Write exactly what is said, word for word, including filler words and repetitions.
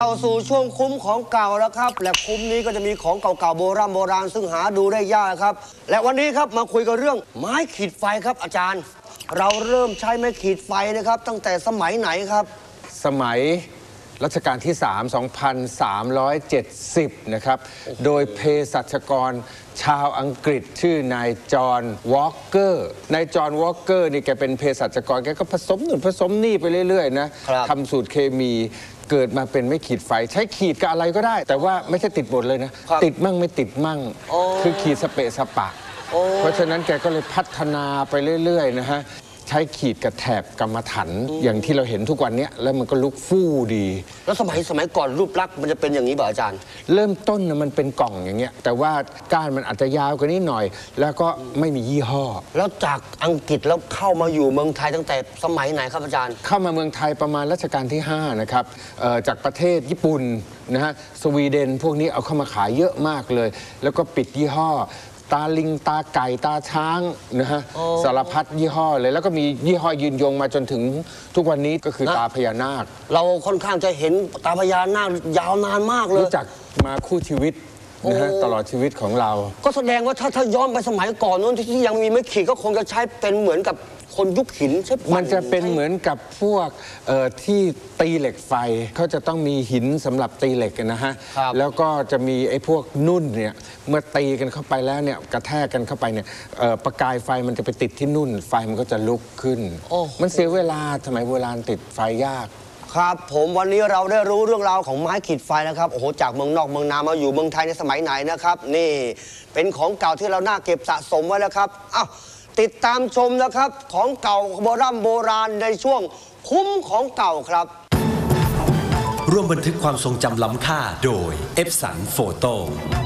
เข้าสู่ช่วงคุ้มของเก่าแล้วครับและคุ้มนี้ก็จะมีของเก่าๆโบราณโบราณซึ่งหาดูได้ยากครับและวันนี้ครับมาคุยกันเรื่องไม้ขีดไฟครับอาจารย์เราเริ่มใช้ไม้ขีดไฟนะครับตั้งแต่สมัยไหนครับสมัยรัชกาลที่สาม สองพันสามร้อยเจ็ดสิบ นะครับโดยเภสัชกรชาวอังกฤษชื่อนายจอห์นวอลเกอร์นายจอห์นวอลเกอร์นี่แกเป็นเภสัชกรแกก็ผสมนู่นผสมนี่ไปเรื่อยๆนะทำสูตรเคมีเกิดมาเป็นไม่ขีดไฟใช้ขีดกับอะไรก็ได้ แต่ว่าไม่ใช่ติดหมดเลยนะติดมั่งไม่ติดมั่งคือขีดสเปะสปะเพราะฉะนั้นแกก็เลยพัฒนาไปเรื่อยๆนะฮะใช้ขีดกับแถบกรรมฐานอย่างที่เราเห็นทุกวันนี้แล้วมันก็ลุกฟู่ดีแล้วสมัยสมัยก่อนรูปลักษณ์มันจะเป็นอย่างนี้ป่ะอาจารย์เริ่มต้นนะมันเป็นกล่องอย่างเงี้ยแต่ว่าก้านมันอาจจะยาวกว่านี้หน่อยแล้วก็ไม่มียี่ห้อแล้วจากอังกฤษแล้วเข้ามาอยู่เมืองไทยตั้งแต่สมัยไหนครับอาจารย์เข้ามาเมืองไทยประมาณรัชกาลที่ห้านะครับจากประเทศญี่ปุ่นนะฮะสวีเดนพวกนี้เอาเข้ามาขายเยอะมากเลยแล้วก็ปิดยี่ห้อตาลิงตาไก่ตาช้างนะฮะสารพัดยี่ห้อเลยแล้วก็มียี่ห้อยืนยงมาจนถึงทุกวันนี้ก็คือตาพญานาคเราค่อนข้างจะเห็นตาพญานาคยาวนานมากเลยรู้จักมาคู่ชีวิตนะฮะตลอดชีวิตของเราก็แสดงว่าถ้าถ้าย้อนไปสมัยก่อนนู้นที่ยังมีไม้ขีดก็คงจะใช้เป็นเหมือนกับคนยุคหินใช่มันจะเป็นเหมือนกับพวกที่ตีเหล็กไฟเขาจะต้องมีหินสำหรับตีเหล็กนะฮะแล้วก็จะมีไอ้พวกนุ่นเนี่ยเมื่อตีกันเข้าไปแล้วเนี่ยกระแทกกันเข้าไปเนี่ยประกายไฟมันจะไปติดที่นุ่นไฟมันก็จะลุกขึ้นมันเสียเวลาสมัยโบราณติดไฟยากครับผมวันนี้เราได้รู้เรื่องราวของไม้ขีดไฟนะครับโอ้โหจากเมืองนอกเมืองนามาอยู่เมืองไทยในสมัยไหนนะครับนี่เป็นของเก่าที่เราน่าเก็บสะสมไว้แล้วครับอ้าวติดตามชมนะครับของเก่าโบราณโบราณในช่วงคุ้มของเก่าครับร่วมบันทึกความทรงจำล้ำค่าโดยเอฟสันโฟโต้